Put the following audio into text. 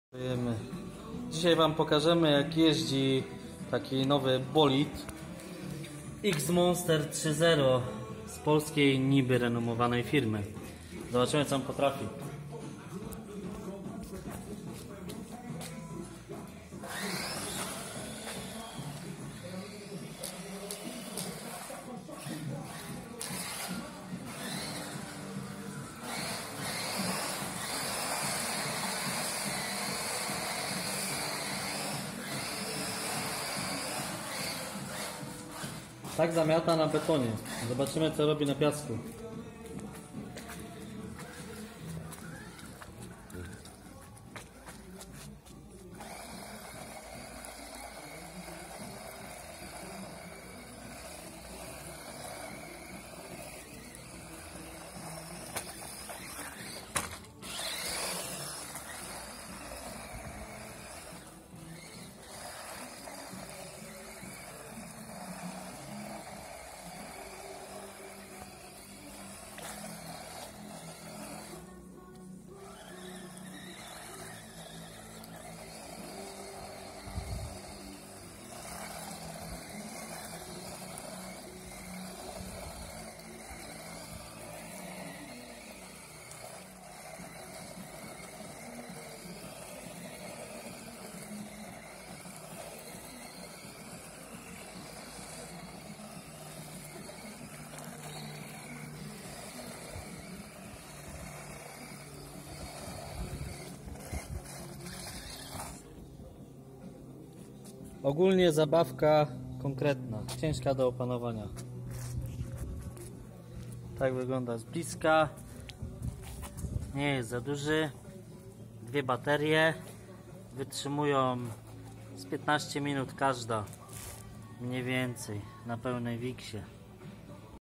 Dzisiaj Wam pokażemy, jak jeździ taki nowy bolid X-Monster 3.0 z polskiej niby renomowanej firmy. Zobaczymy, co on potrafi. Tak zamiata na betonie. Zobaczymy, co robi na piasku. Ogólnie zabawka konkretna, ciężka do opanowania. Tak wygląda z bliska. Nie jest za duży. Dwie baterie wytrzymują z 15 minut każda, mniej więcej, na pełnej wiksie.